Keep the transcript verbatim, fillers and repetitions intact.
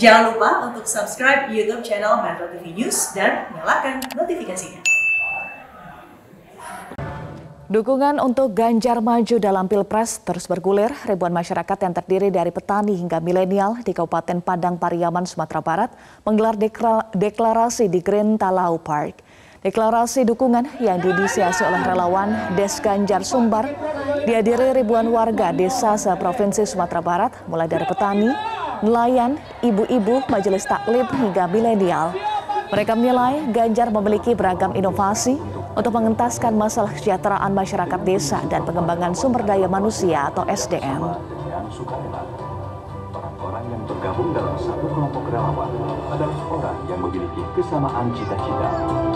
Jangan lupa untuk subscribe YouTube channel Metro T V News dan nyalakan notifikasinya. Dukungan untuk Ganjar maju dalam Pilpres terus bergulir. Ribuan masyarakat yang terdiri dari petani hingga milenial di Kabupaten Padang Pariaman, Sumatera Barat menggelar deklarasi di Green Talau Park. Deklarasi dukungan yang diinisiasi oleh relawan Des Ganjar Sumbar dihadiri ribuan warga desa se-Provinsi Sumatera Barat, mulai dari petani, nelayan, ibu-ibu, majelis taklim hingga milenial. Mereka menilai Ganjar memiliki beragam inovasi untuk mengentaskan masalah kesejahteraan masyarakat desa dan pengembangan sumber daya manusia atau S D M. Orang yang bergabung dalam satu kelompok relawan adalah orang yang memiliki kesamaan cita-cita.